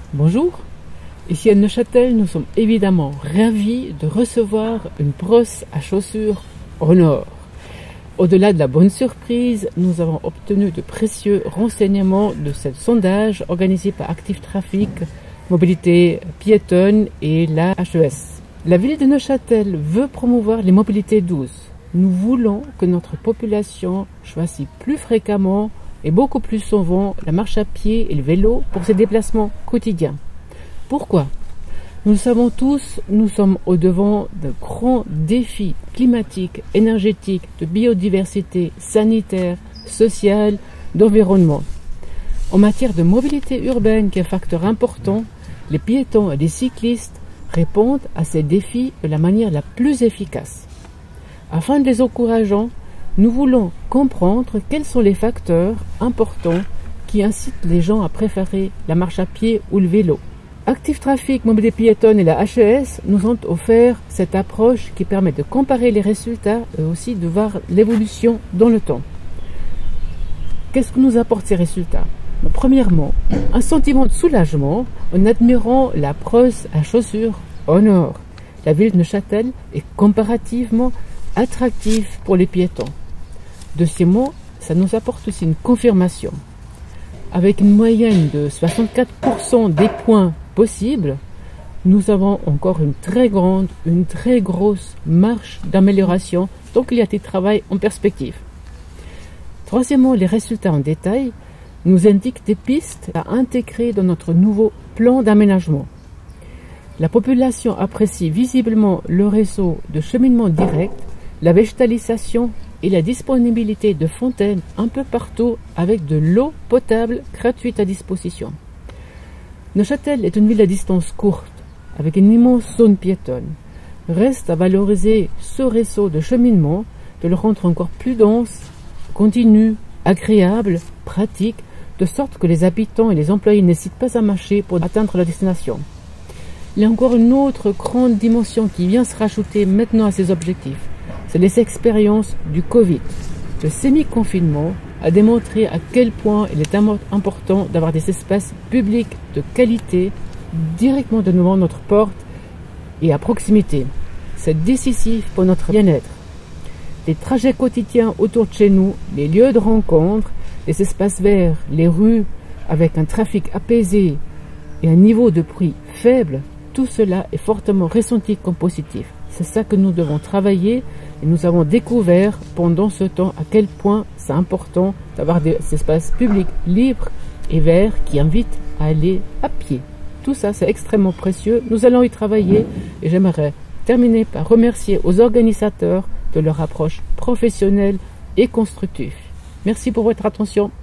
Bonjour, ici à Neuchâtel, nous sommes évidemment ravis de recevoir une brosse à chaussures Honor. Au-delà de la bonne surprise, nous avons obtenu de précieux renseignements de ce sondage organisé par Active Trafic, Mobilité Piétonne et la HES. La ville de Neuchâtel veut promouvoir les mobilités douces. Nous voulons que notre population choisisse plus fréquemment et beaucoup plus souvent la marche à pied et le vélo pour ses déplacements quotidiens. Pourquoi? Nous le savons tous, nous sommes au devant de grands défis climatiques, énergétiques, de biodiversité, sanitaire, sociale, d'environnement. En matière de mobilité urbaine, qui est un facteur important, les piétons et les cyclistes répondent à ces défis de la manière la plus efficace. Afin de les encourager, nous voulons comprendre quels sont les facteurs importants qui incitent les gens à préférer la marche à pied ou le vélo. Active Trafic, Mobilité Piétonne et la HES nous ont offert cette approche qui permet de comparer les résultats et aussi de voir l'évolution dans le temps. Qu'est-ce que nous apportent ces résultats? Premièrement, un sentiment de soulagement en admirant la brosse à chaussures Honor. La ville de Neuchâtel est comparativement attractive pour les piétons. Deuxièmement, ça nous apporte aussi une confirmation. Avec une moyenne de 64% des points possibles, nous avons encore une très grosse marge d'amélioration, donc il y a du travail en perspective. Troisièmement, les résultats en détail nous indiquent des pistes à intégrer dans notre nouveau plan d'aménagement. La population apprécie visiblement le réseau de cheminement direct, la végétalisation et la disponibilité de fontaines un peu partout avec de l'eau potable gratuite à disposition. Neuchâtel est une ville à distance courte, avec une immense zone piétonne. Reste à valoriser ce réseau de cheminement, de le rendre encore plus dense, continu, agréable, pratique, de sorte que les habitants et les employés n'hésitent pas à marcher pour atteindre la destination. Il y a encore une autre grande dimension qui vient se rajouter maintenant à ces objectifs. C'est les expériences du Covid. Le semi-confinement a démontré à quel point il est important d'avoir des espaces publics de qualité directement devant notre porte et à proximité. C'est décisif pour notre bien-être. Les trajets quotidiens autour de chez nous, les lieux de rencontre, les espaces verts, les rues avec un trafic apaisé et un niveau de bruit faible, tout cela est fortement ressenti comme positif. C'est ça que nous devons travailler et nous avons découvert pendant ce temps à quel point c'est important d'avoir des espaces publics libres et verts qui invitent à aller à pied. Tout ça, c'est extrêmement précieux. Nous allons y travailler et j'aimerais terminer par remercier aux organisateurs de leur approche professionnelle et constructive. Merci pour votre attention.